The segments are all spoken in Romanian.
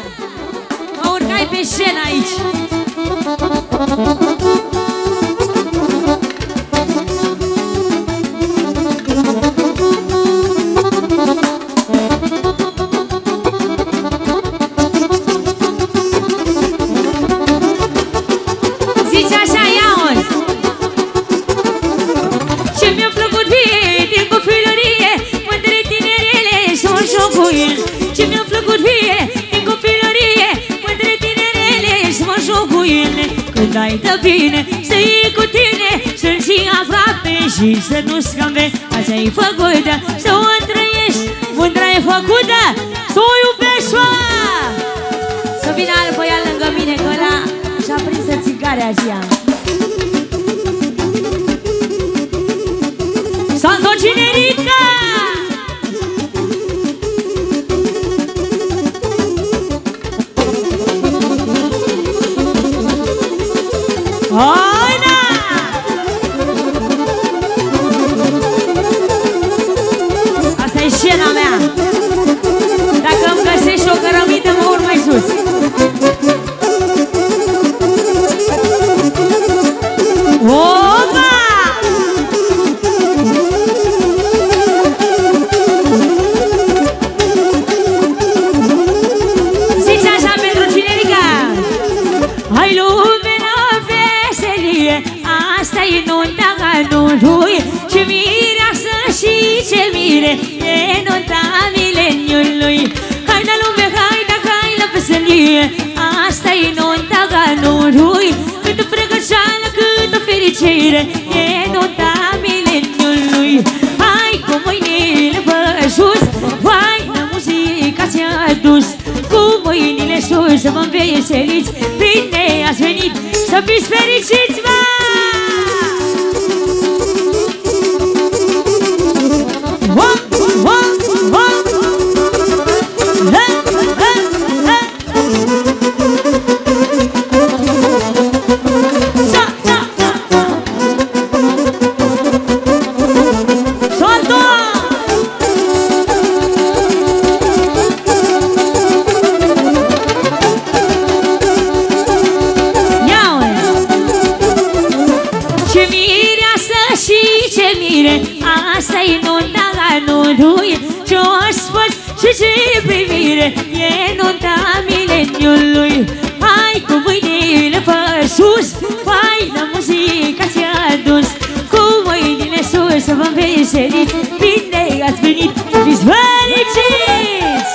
Mă urcai pe scenă aici. Zice așa, ia-o-ți. Ce mi-a plăcut vie din copilărie, mândre tinerele și un jocuie. Ce mi-a plăcut vie din copilărie, mândre tinerele și un jocuie. Când ai de bine să iei cu tine, să-l ții aproape și să nu scambe. Așa-i făcută, să o trăiești, mândra-i făcută, să o iubești, mă! Să vină alt băiat lângă mine, că ăla și-a prinsă țigarea aceea. Santo Cinerica! Haina! Asta e scena mea. Dacă îmi găsești o cărămidă, mă urc mai sus. Opa! Zice așa pentru Cinerica. Hai lume la veselie, asta-i nunta anului. Ce mireasă și ce mire, e nunta mileniului. Hai la lume, hai la veselie, asta-i nunta anului. Câtă pregășeală, câtă fericire, e nunta mileniului. Hai cu mâinile pe sus, vai la muzica ți-a dus. Cu mâinile sus să vă înveseliți, bine ați venit, să fiți fericiți, mă! Asta-i nunta anului, ce-o sfăț și ce privire, e nunta mileniului. Hai cu mâinile pe sus, vai la muzica ți-a dus. Cu mâinile sus să vă înveseliți, bine ați venit, fiți fericiți!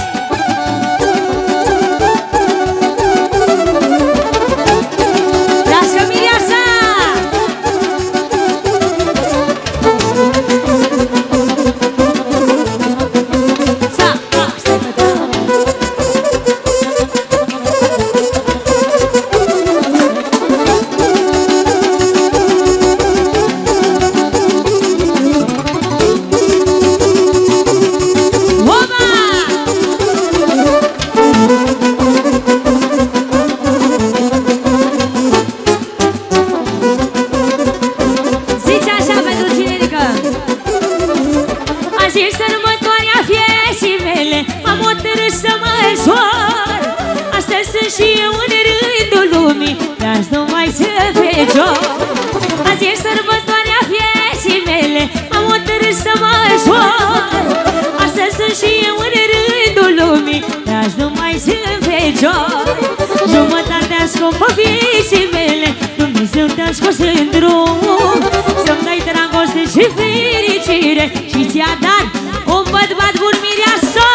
Lasă mireasa! Azi e sărbătoarea vieții mele, am hotărât să mă jur. Astăzi sunt și eu în rândul lumii, dar nu mai sunt fecior. Jumătatea scumpă vieții mele, Dumnezeu te-a scos în drum. Să-mi dai dragoste și fericire și ți-a dat un bărbat bun, mireasă.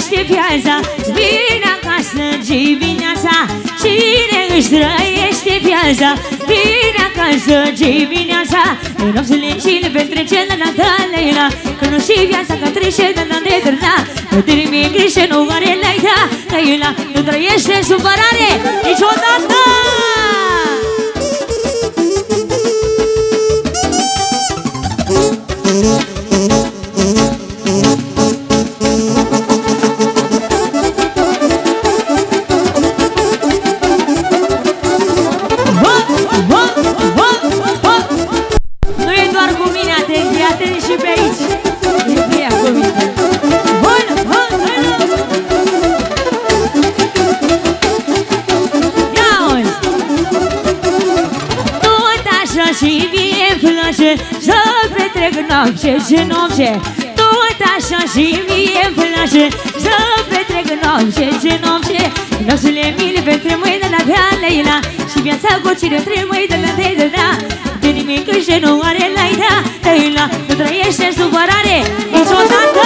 trăiește viața, vine acasă dimineața. Cine își trăiește viața, vine acasă dimineața. În nopțile și le petrece la Natalina, că nu știi viața că trece de la nedrna. Nu te nimic greșe, nu are laita, că ela nu trăiește în supărare niciodată. Ce noapte, tot așa și mie-mi place să petrec noapte, ce noapte. Nopțile mile pentru mâini de la Leila și viața cu cine trebuie de la Leila. De nimic ce nu are Leila, Leila nu trăiește în supărare niciodată.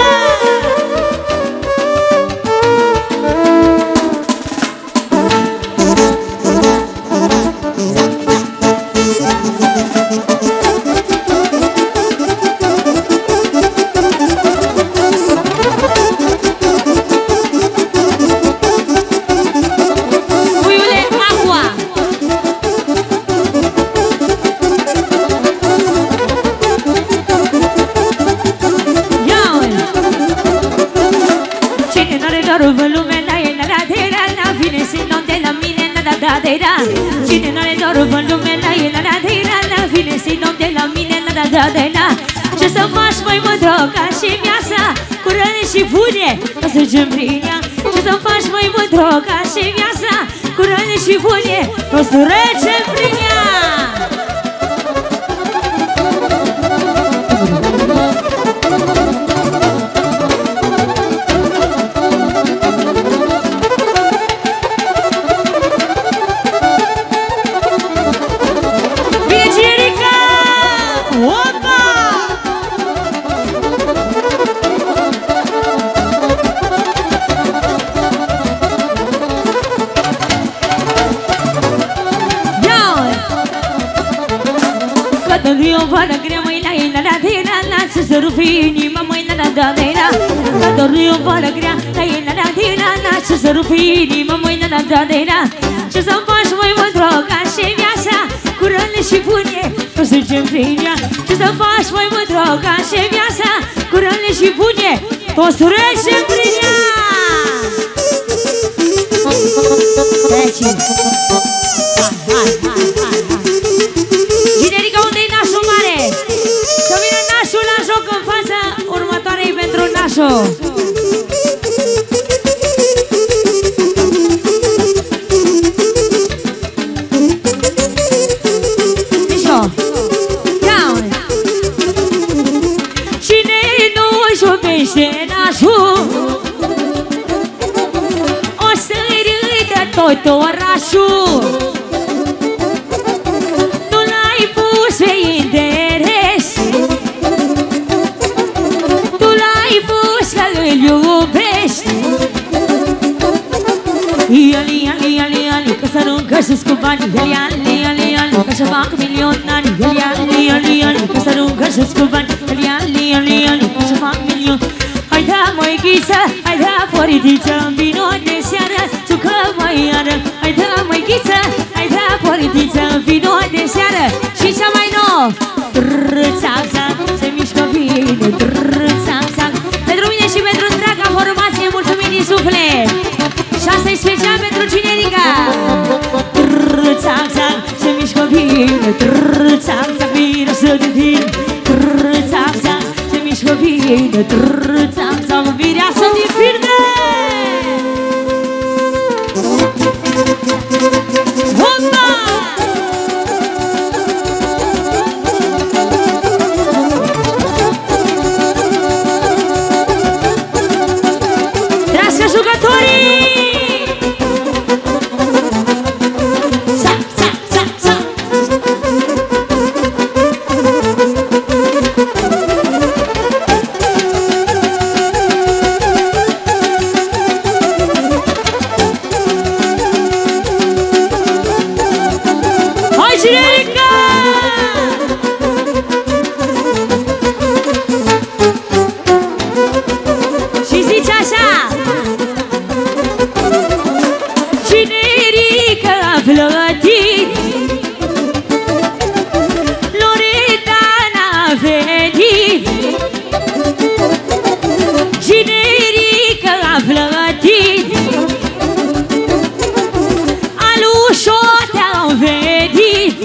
Cine n-are dorul în lume, la el, la vine să-i dăm de la mine, la. Ce să faci, măi, mândro, ca și viața, cu răni și bune, o să mergem prin ea. Ce să faci, măi, mândro, ca și viața, cu răni și bune, o să mergem prin ea. Să rupi inima, măi, la. Că dorul boală grea, la. Să rupi inima, măi, la. Ce să faci, măi, mândro, ca și viața, cu răni și bune, o să mergem prin ea. Ce să faci, măi, mândro, ca și viața, cu răni și bune, o să mergem prin ea. Hai. Generica, unde-i nașul mare? Să vină nașul la joc în fața următoarei pentru nașul. Mișo, ia-o-ne. Cine nu-și iubește nașul, o să-i râdă tot orașul. Nu l-ai pus pe interes, tu l-ai pus că îl iubești. Ali, că să aruncă-și cu bani. Ali, că să fac milionari. Ali, că să aruncă-și cu bani. Ali, că să fac milion. Hai da, măichiță, hai da, poritiță, vino de seară, jucăm mai iară. Hai da, măichiță, hai da, poritiță, vino de seară. Și cea mai nouă, trrr-țac-țac, se mișcă bine, trrr-țac-țac. Pentru mine și pentru întreaga formație, mulțumim din suflet. Și asta-i special pentru Cinerica. Trrr-țac-țac, se mișcă bine, trrr-țac-țac, vine să te vin. Trrr-țac-țac, se mișcă bine, trrr-țac-țac, virea să te firme. Hopa! Trească jucătorii! flătit, Loredana a venit, Generica a flătit, Alușote au venit.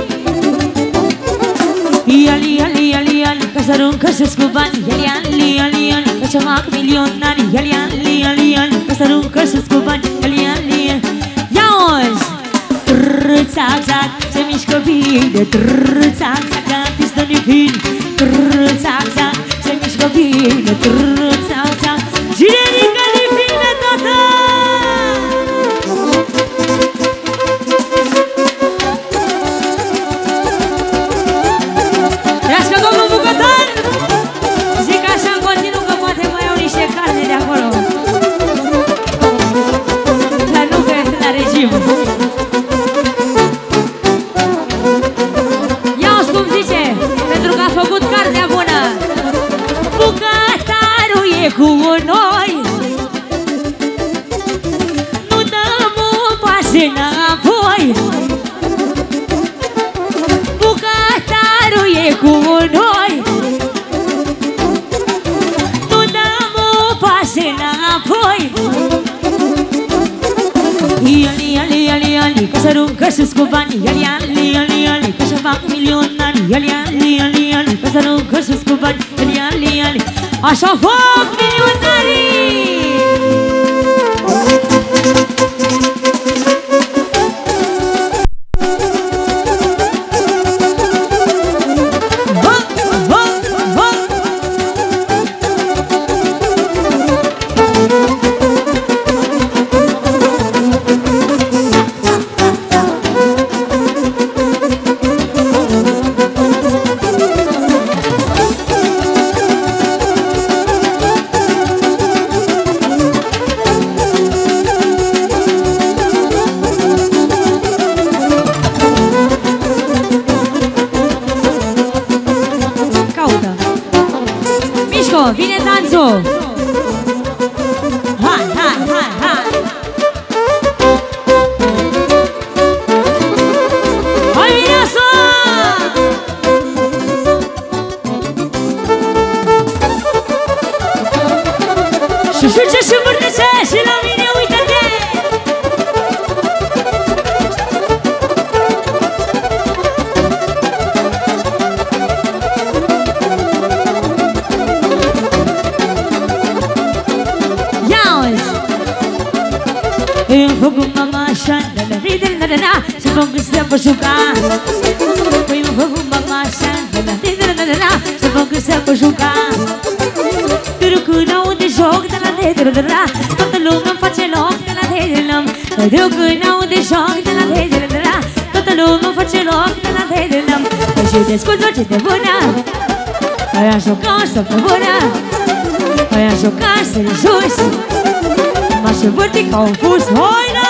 Iali, ca să aruncă și-s cu bani. Iali, ca să fac milionari. Iali, ca să aruncă și-s cu bani. Iali, ia-ozi! Trrr-țac-țac, se mișcă bine. Trrr-țac-țac, artistă-ni fin. Trrr-țac-țac, se mișcă bine. Trrr-țac-țac, Generica-ni filme, tata! Trească domnul bucătar! Zic așa în continuu că poate mai iau niște carne de acolo. Dar nu că este la regim. Ia-o-ți cum zice, pentru că a făcut carnea bună. Bucătarul e cu noi, nu dăm un pas înapoi. Bucătarul e cu noi, nu dăm un pas înapoi. Iali, că s-aruncă și-s cu bani. Iali, că și-a fac milionari. Iali, că s-aruncă și-s cu bani. Iali, așa fac milionarii. Vine danțul! Hai! Hai, vine așa! Și șuce și vârtește și la mine uite-te! Eu vou com uma marcha, se vão crescer para jogar. Eu vou com uma marcha, se vão crescer para jogar. Tudo que não de jogo, toda lume face loc de la dedelăm. Tudo que não de jogo, toda lume face loc de la dedelăm. Și descultă ce te bună, aia joca să te bună, aia joca să jos. M-aș vârti ca un fus, hoina!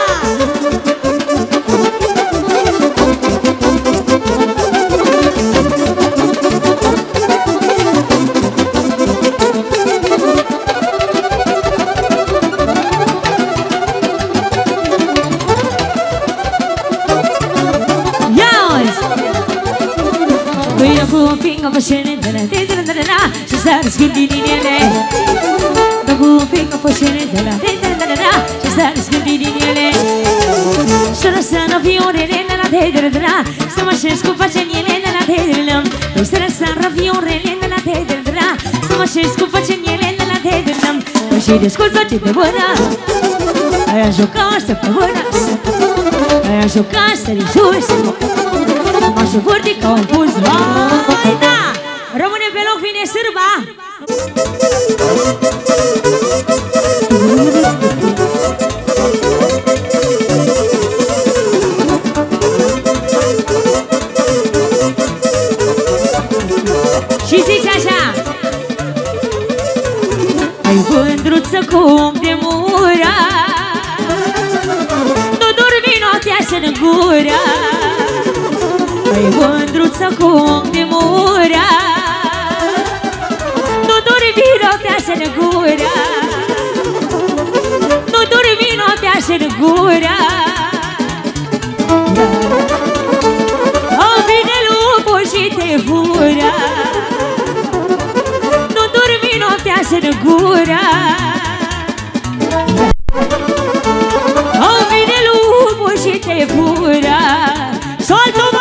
Ia-uzi! Păi eu cu o pingă pe șene, și s-a răsgândit din ele. Cu un pic a fost și s-a răsgândit din ele. Și-o lăsă-n viorele să mă șez cu facenile Păi să lăsă-n viorele să mă șez cu facenile Păi și descultă ce te bună, aia juca săptămână, aia juca sări sus. M-aș vârti ca un pus. Hai, da! Rămâne pe loc, vine sârba. Și zice așa: ai vândruță cum de mura, nu dormi noaptea să-n gura. Ai vândruță cum de mura, nu dormi noaptea să-n gura. Nu dormi noaptea să-n gura. mireasă în gură. Au vine lupul și te fură. Soltă-mă!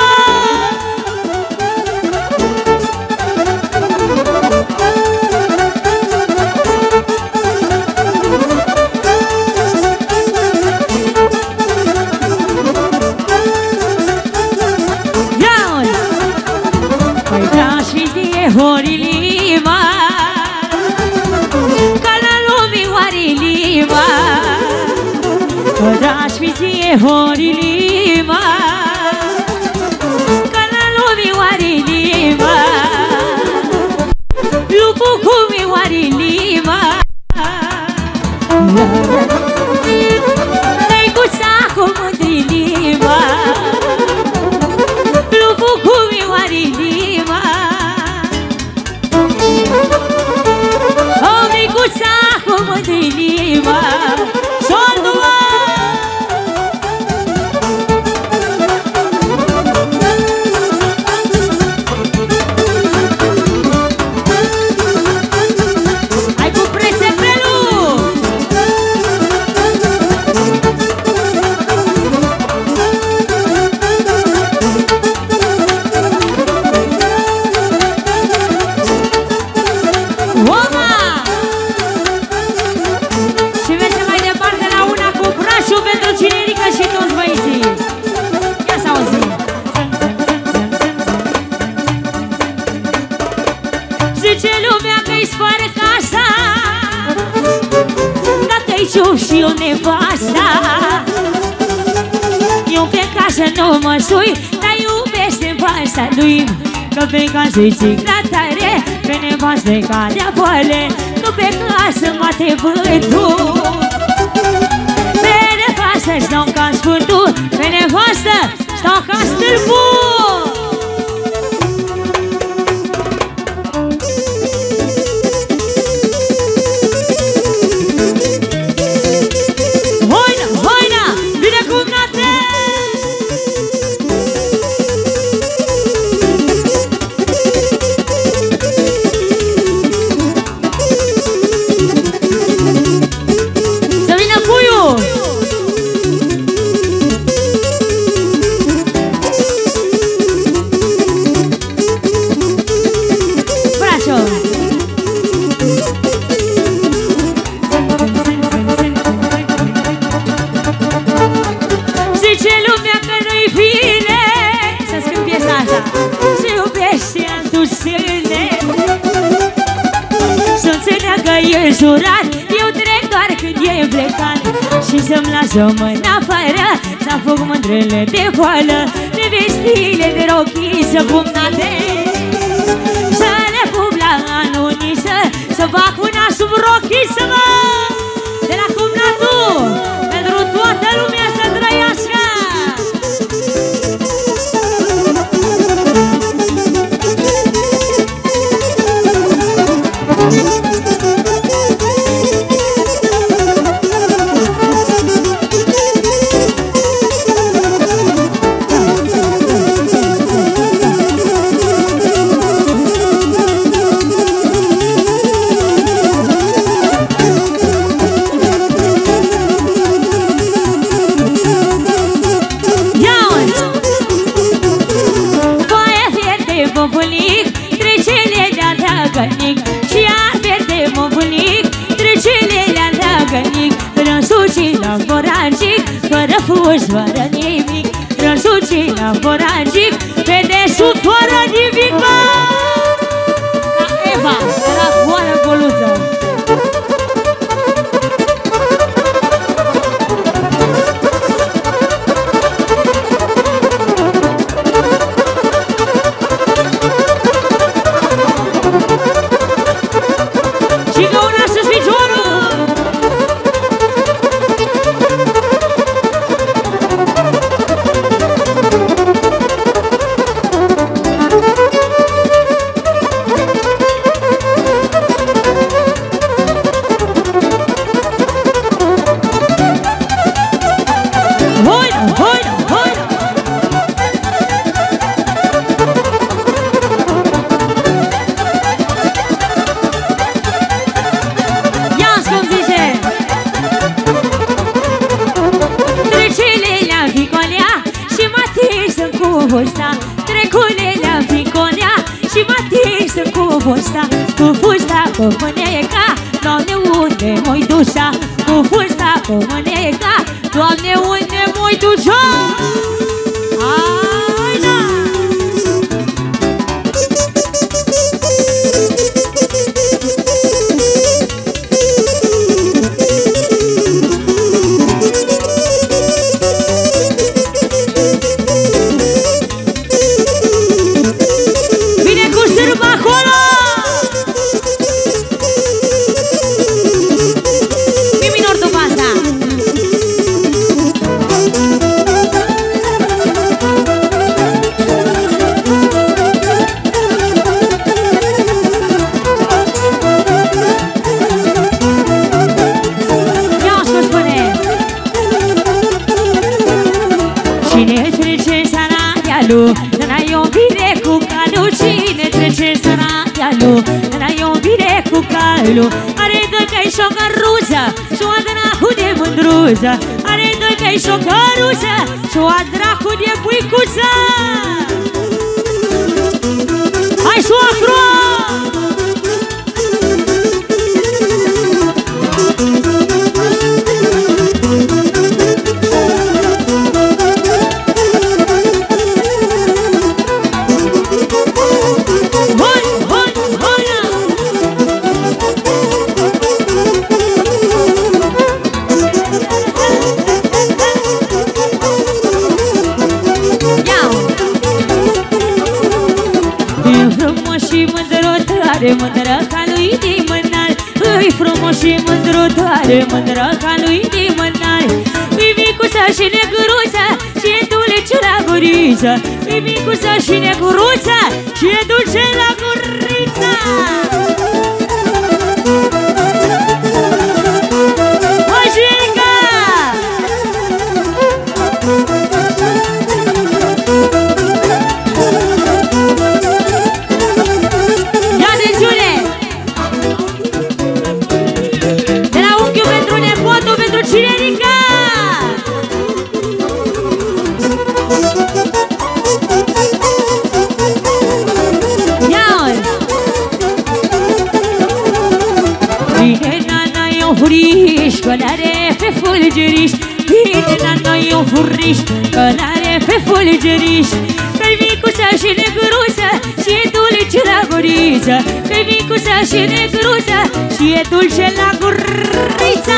Horilima, ca la lumii oarilima, dragi fiție horilima, ca la lumii oarilima, lupul cum e oarilima, neguța cu mândrilima, lupul cum e oarilima. O micuța cu mândrilima, soldu-mă! Hai cu prețepelul! Pentru Cinerica și toți băieții. Ia să auzim. Zice lumea că-i spară casa, dacă-i ciup și eu nevasta. Eu pe casă nu mă sui, dar iubește nevasta lui. Că pe casă-i țigla tare, pe nevastă-i cadea boale, că pe casă mate vântul. Stau ca sfântul, pe nevastă stau ca stâlpul. Hoina, hoina, vine cu nate! Să vină puiul! E jurat, eu trec doar când e plecat și să-mi lasă mâna afară, să apuc mândrele de boală, de vestile de rochiță pumnate, să le pup la anuniță, să fac una sub rochiță, mă! De la cumnatul, pentru toată lumea să trăiască! Și ar verde mă bunic, trecele le-a dragănic, răsuci la foragic, fără fuș, fără nimic, răsuci la foragic, pe desubt fără nimic, mă! Ca Eva, de la goală goluță. vârsta, trecune la Vinconea și mă atinsă cu vârsta, cu fusta, cu mâneca, Doamne, unde m-ai dușa? Cu fusta, cu mâneca, Doamne, unde m-ai dușa? Hai, da! N-ai iubire cu calul, cine trece sărătealul? N-ai iubire cu calul. Are doi cai și o căruță și o dracu de mândruță. Are doi cai și o căruță și o dracu de puicuță. Hai, soacro! Mândră ca lui Dimânal, îi frumos și mândru tare, mândră ca lui Dimânal. Îi micuță și negruță, și e dulce la guriță. Îi micuță și negruță, și e dulce la guriță. Angelica! Furiș, călare pe fulgeriș, vine la noi un furiș, călare pe fulgeriș. Că-i micuță și negruță, și e dulce la guriță. Că-i micuță și negruță, și e dulce la guriță.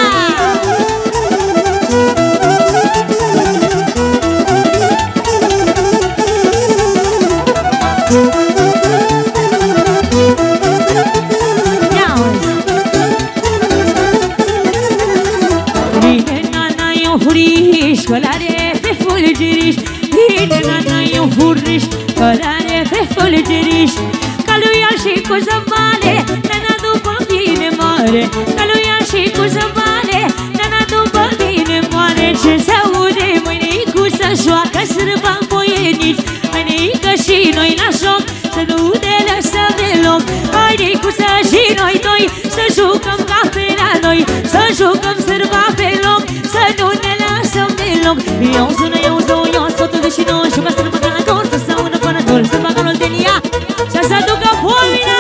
Furiș, călare pe fulgeriș, vine la noi un furiș, călare pe fulgeriș. Ca lui al și cu zăvale, nena după bine moare. Ca lui al și cu zăvale, nena după bine moare. Ce se aude mâinicu să joacă sârba în poienici, mâinică și noi la joc, să nu ne lăsăm deloc. Mâinicuță și noi doi, să jucăm ca pe la noi, să jucăm sârba pe loc, să nu ne lăsăm deloc. Eu sună, eu zău, eu scotul de și noi, și mă strâmbă ca la cor, să se ună până dol, să facă lor de nia, și să ducă pomina.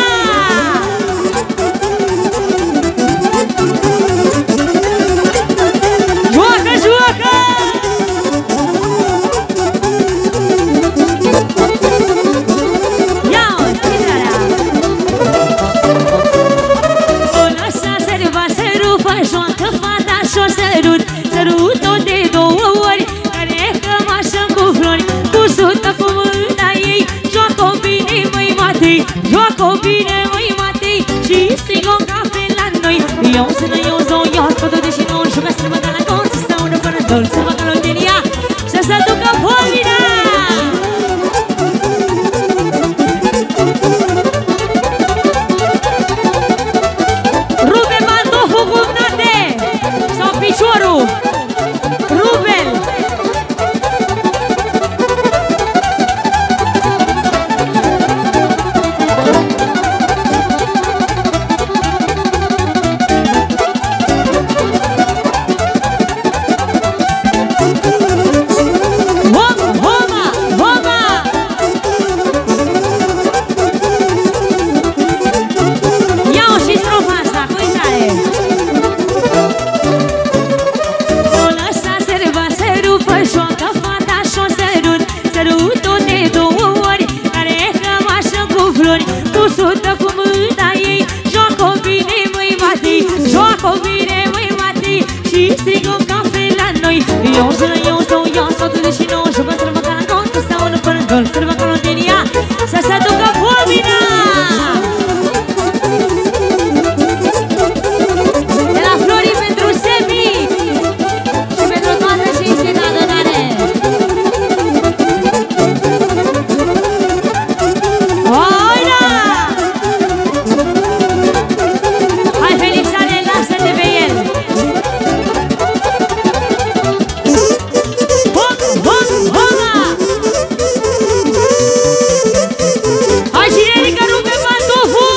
Joacă, joacă! Ia-o, ținarea! O lăsa serva, se rupă, joacă fata și-o sărut. Sărut-o de două ori, care cămașă cu flori, cu sută cu mâna ei. Joacă-o bine, măi Matei, joacă-o bine, măi Matei, și strigă o cafe la noi. Eu sună, eu zău, eu scotul de și noi, și mă strâmbă ca la cor, să se ună până dol, să facă lor de nia, și să ducă pomina. Rupe pantoful cu mnate, sau piciorul. Rubel! Homa, homa, homa! strigăm cafe la noi. Eu stau, ia sfatele și nouă și vă sărbă ca la cont, să stau în până gol, sărbă ca la din ea, să se aducă pomina! De la Flori pentru Sebi și pentru toată cinstea de adunare. Oina! Hai, Felixane, lasă-te pe el! Hai, Cinerica, rupe pantoful!